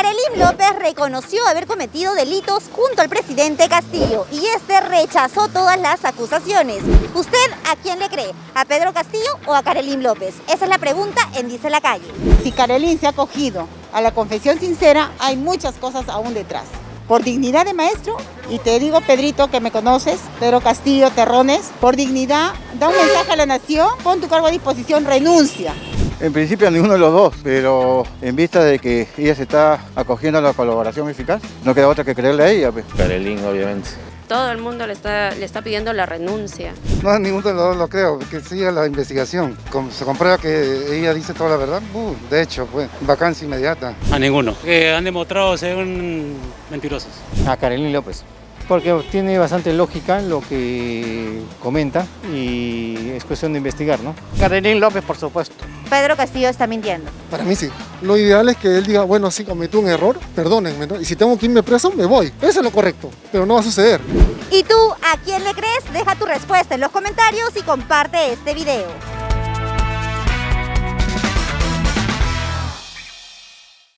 Karelyn López reconoció haber cometido delitos junto al presidente Castillo y este rechazó todas las acusaciones. ¿Usted a quién le cree? ¿A Pedro Castillo o a Karelyn López? Esa es la pregunta en Dice la Calle. Si Karelyn se ha acogido a la confesión sincera, hay muchas cosas aún detrás. Por dignidad de maestro, y te digo, Pedrito, que me conoces, Pedro Castillo, Terrones, por dignidad, da un mensaje a la nación, pon tu cargo a disposición, renuncia. En principio a ninguno de los dos, pero en vista de que ella se está acogiendo a la colaboración eficaz, no queda otra que creerle a ella. Pues. Karelyn, obviamente. Todo el mundo le está pidiendo la renuncia. No, a ninguno de los dos lo creo, que siga la investigación. Se comprueba que ella dice toda la verdad, de hecho, pues, vacancia inmediata. A ninguno, que han demostrado ser mentirosos. A Karelyn López, porque tiene bastante lógica lo que comenta y es cuestión de investigar, ¿no? Karelyn López, por supuesto. Pedro Castillo está mintiendo. Para mí sí. Lo ideal es que él diga, bueno, sí cometí un error, perdónenme, ¿no? Y si tengo que irme preso, me voy. Eso es lo correcto, pero no va a suceder. ¿Y tú a quién le crees? Deja tu respuesta en los comentarios y comparte este video.